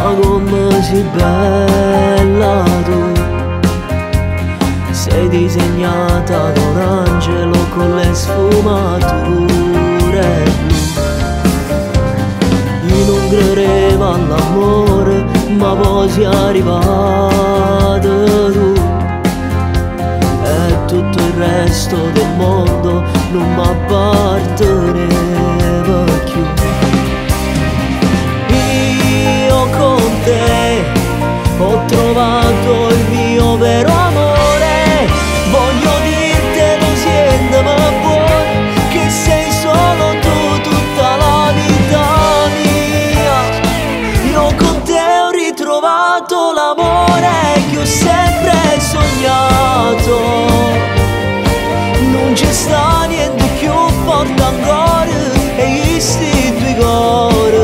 Ma come sei bella tu, sei disegnata da un angelo con le sfumature blu. Io non credevo all'amore, ma poi sei arrivata tu, e tutto il resto del mondo non mi apparteneva più. Io con te ho trovato il mio vero amore, voglio dirtelo, siento ma vuoi che sei solo tu tutta la vita mia. Io con te ho ritrovato l'amore che ho sempre sognato, non c'è sta niente più forte ancora e questi due cuori.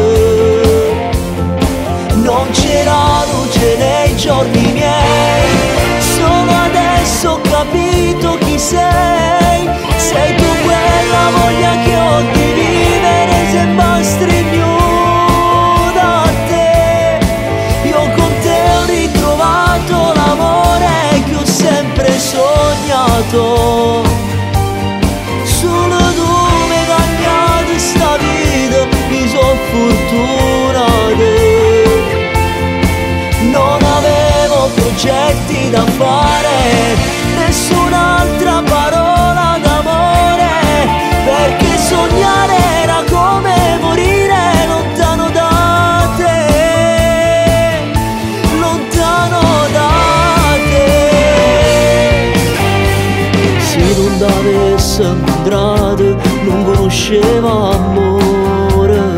Non c'era luce nei giorni miei, solo adesso ho capito chi sei. Sei tu quella voglia che ho di vivere se bastri più da te. Io con te ho ritrovato l'amore che ho sempre sognato. Solo tu mi hai cambiato sta vita, mi so fortunata. Non avevo progetti da fare, nessun'altra parola d'amore, perché sognare era come morire lontano da te, lontano da te. Se non t'avessi incontrato non conoscevo amore,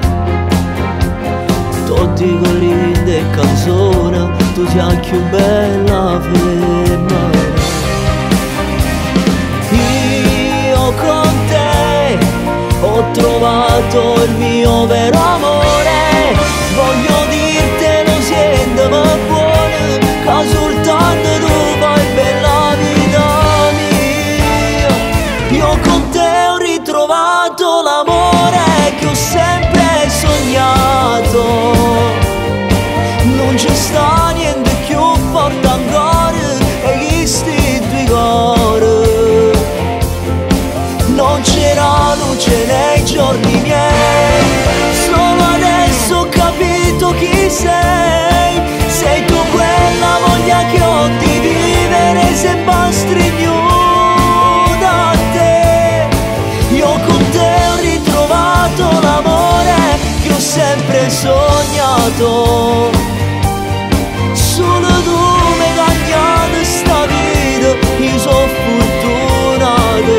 tutti correndo e canzone, tu sei più bella femmina. Io con te ho trovato il mio vero amore, voglio dirtelo, siento ma buono, che soltanto tu fai bella vita mia. Io con te ho ritrovato l'amore che ho sempre sognato, non c'è sta niente più forte ancora e questi due cuori. Non c'era luce nei giorni miei, solo adesso ho capito chi sei. Sei tu quella voglia che ho di vivere se bastri più da te. Io con te ho ritrovato l'amore che ho sempre sognato. Solo tu mi hai cambiato sta vita, io sono fortunato.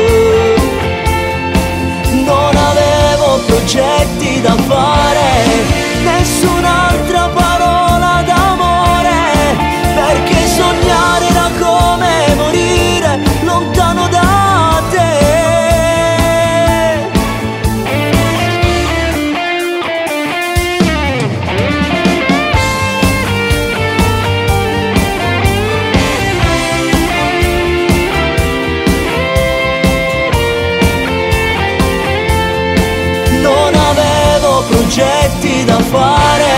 Non avevo progetti da fare, nessun'altra parola d'amore, perché sognare era come morire lontano da te. Non avevo progetti da fare,